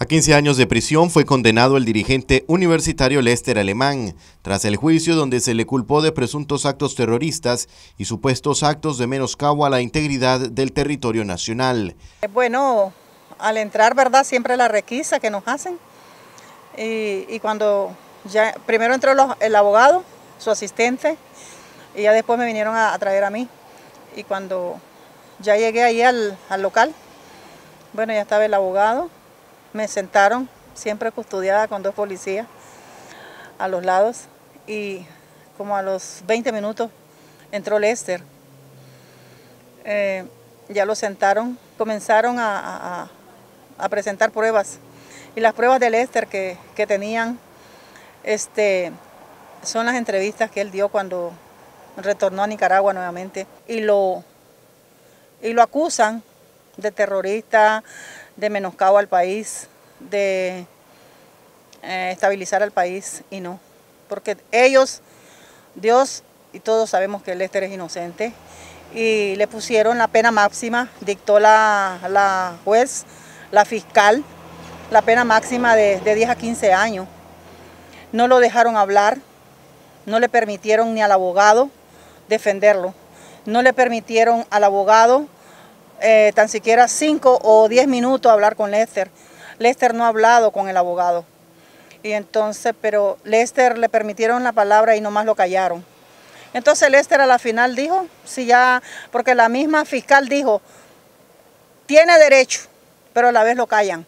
A 15 años de prisión fue condenado el dirigente universitario Lester Alemán, tras el juicio donde se le culpó de presuntos actos terroristas y supuestos actos de menoscabo a la integridad del territorio nacional. Bueno, al entrar, ¿verdad? Siempre la requisa que nos hacen. Y cuando ya, primero entró el abogado, su asistente, y ya después me vinieron a traer a mí. Y cuando ya llegué ahí al local, bueno, ya estaba el abogado. Me sentaron, siempre custodiada con 2 policías a los lados, y como a los 20 minutos entró Lester. Ya lo sentaron, comenzaron a presentar pruebas, y las pruebas de Lester que tenían son las entrevistas que él dio cuando retornó a Nicaragua nuevamente, y lo acusan de terrorista, de menoscabo al país, de estabilizar al país, y no, porque ellos, Dios y todos sabemos que Lester es inocente, y le pusieron la pena máxima, dictó la juez, la fiscal, la pena máxima de 10 a 15 años. No lo dejaron hablar, no le permitieron ni al abogado defenderlo, no le permitieron al abogado tan siquiera 5 o 10 minutos hablar con Lester. Lester no ha hablado con el abogado. Y entonces, pero Lester le permitieron la palabra y nomás lo callaron. Entonces Lester a la final dijo, sí, ya, porque la misma fiscal dijo, tiene derecho, pero a la vez lo callan.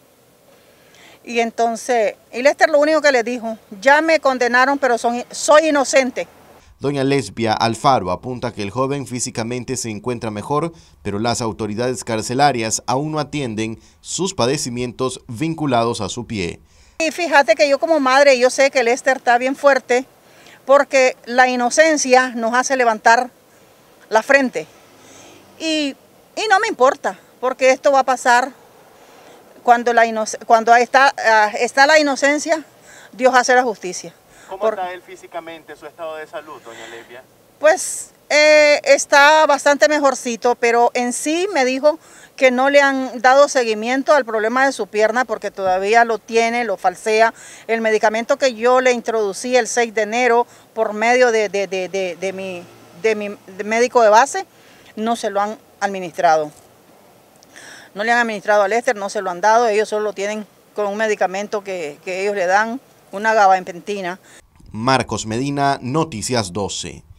Y entonces, y Lester lo único que le dijo, ya me condenaron, pero soy inocente. Doña Lesbia Alfaro apunta que el joven físicamente se encuentra mejor, pero las autoridades carcelarias aún no atienden sus padecimientos vinculados a su pie. Y fíjate que yo como madre, yo sé que Lester está bien fuerte, porque la inocencia nos hace levantar la frente. Y no me importa, porque esto va a pasar cuando está la inocencia, Dios hace la justicia. ¿Cómo está él físicamente, su estado de salud, doña Lesbia? Pues está bastante mejorcito, pero en sí me dijo que no le han dado seguimiento al problema de su pierna porque todavía lo tiene, lo falsea. El medicamento que yo le introducí el 6 de enero por medio de mi médico de base, no se lo han administrado. No le han administrado a Lester, no se lo han dado, ellos solo lo tienen con un medicamento que ellos le dan, una gabapentina. Marcos Medina, Noticias 12.